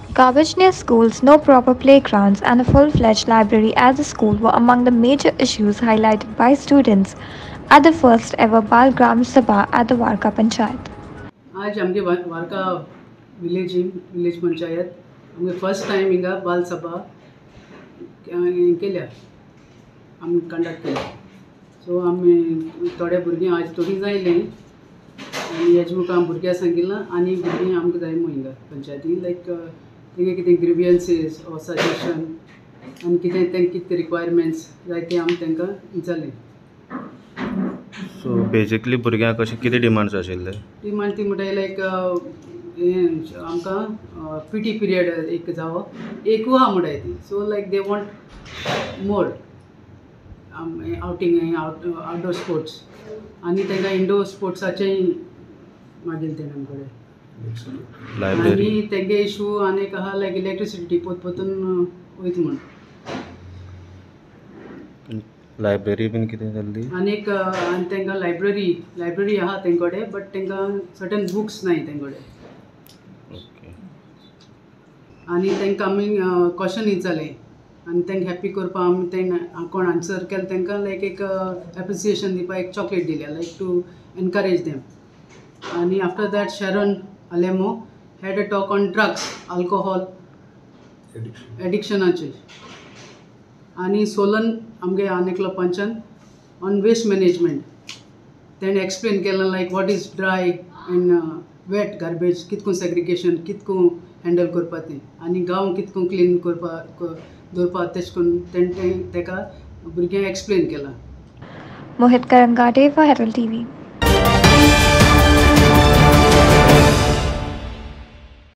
Garbage near schools, no proper playgrounds, and a full-fledged library at the school were among the major issues highlighted by students at the first ever Bal Gram Sabha at the Warka Panchayat. आज आमगे Varca village panchayat आमगे first time हिंगा बाल सभा केल्या आमी conduct केल्या सो आमी थोडे भुरगीं आज थोडी जायली आनी हेजे मुखार भुरग्यां सांगिल्लें आनी भुरगीं आमकां जाय म्हूण हिंगा पंचायती लायक तेंगे कितें ग्रिवियन्सीस ऑर सजेशन आनी कितें तेंकां कितें रिक्वायरमेंट्स जाय ते आमी तेंकां विचारलें. सो बेजिकली भुरग्यांक कशें कितें डिमांड्स आशिल्ले? डिमांड ती म्हणटा लायक आमकां पीटी पिरियड एक जावो एकू आहा म्हणटाय ती so like they want more outing outdoor sports आनी तांकां इंडोर स्पोर्ट्साचेंय मागीर तें आमचे कडेन आनी तेंगे इशू आनी एक आहा लायक इलेक्ट्रिसिटी पोतून वयता म्हण लायब्ररी बीन कितें जाल्ली आनीक आनी तांकां लायब्ररी आहा तेंचे कडेन बट तांकां सर्टन बुक्स नाय तेंचे कडेन ओके आनी तांकां आमी क्वेश्चन विचारलें आनी तांकां हॅप्पी करपा आमी तांकां कोण आन्सर केलें तांकां लायक एक एप्रिसिएशन दिवपा एक चॉकलेट दिल्या लायक टू एनकरेज देम आनी आफ्टर दॅट शॅरन आलेमो had a talk on drugs alcohol एडिक्शनाचे आनी सोलन आमगे आनेकलो पंचान ऑन वेस्ट मॅनेजमेंट तेणें एक्सप्लेन केलें like what is dry and wet garbage कितको सेग्रिगेशन कितको हँडल करपा तें आनी गांव कितको क्लीन करपा दवरपा तेश करून तेणें तेका भुरग्यांक एक्सप्लेन केलां. Mohit Karangade for Herald TV.